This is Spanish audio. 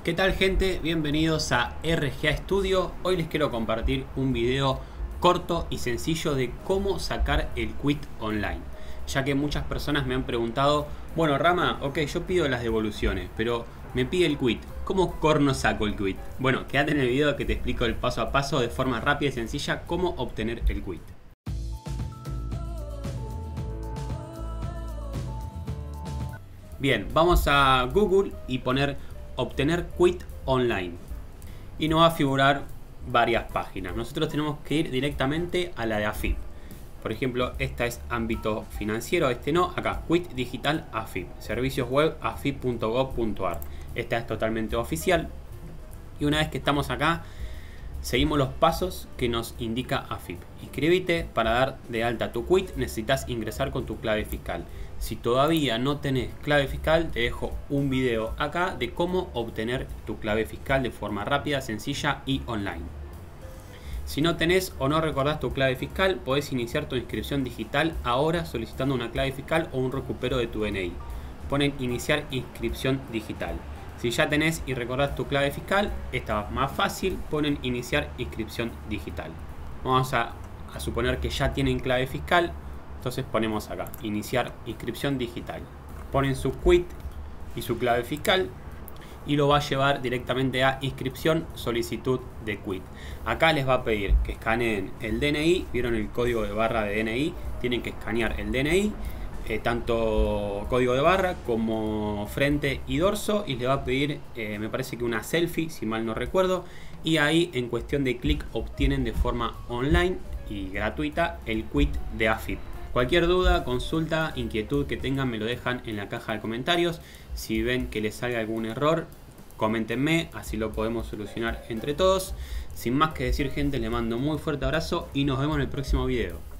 ¿Qué tal, gente? Bienvenidos a RGA Studio. Hoy les quiero compartir un video corto y sencillo de cómo sacar el quit online, ya que muchas personas me han preguntado: bueno, Rama, ok, yo pido las devoluciones, pero me pide el quit, ¿cómo corno saco el quit? Bueno, quédate en el video que te explico el paso a paso de forma rápida y sencilla cómo obtener el quit. Bien, vamos a Google y poner obtener quit online y nos va a figurar varias páginas. Nosotros tenemos que ir directamente a la de AFIP. Por ejemplo, esta es ámbito financiero, este no, acá quit digital AFIP, servicios web afip.gov.ar. Esta es totalmente oficial y una vez que estamos acá seguimos los pasos que nos indica AFIP. Inscríbete para dar de alta tu quit, necesitas ingresar con tu clave fiscal. Si todavía no tenés clave fiscal, te dejo un video acá de cómo obtener tu clave fiscal de forma rápida, sencilla y online. Si no tenés o no recordás tu clave fiscal, podés iniciar tu inscripción digital ahora solicitando una clave fiscal o un recupero de tu DNI. Ponen iniciar inscripción digital. Si ya tenés y recordás tu clave fiscal, esta va más fácil, ponen iniciar inscripción digital. Vamos a suponer que ya tienen clave fiscal, entonces ponemos acá, iniciar inscripción digital. Ponen su quit y su clave fiscal y lo va a llevar directamente a inscripción, solicitud de quit. Acá les va a pedir que escaneen el DNI, vieron el código de barra de DNI, tienen que escanear el DNI. Tanto código de barra como frente y dorso, y le va a pedir me parece que una selfie, si mal no recuerdo, y ahí en cuestión de clic obtienen de forma online y gratuita el quit de AFIP. Cualquier duda, consulta, inquietud que tengan me lo dejan en la caja de comentarios. Si ven que les salga algún error, coméntenme, así lo podemos solucionar entre todos. Sin más que decir, gente, les mando un muy fuerte abrazo y nos vemos en el próximo video.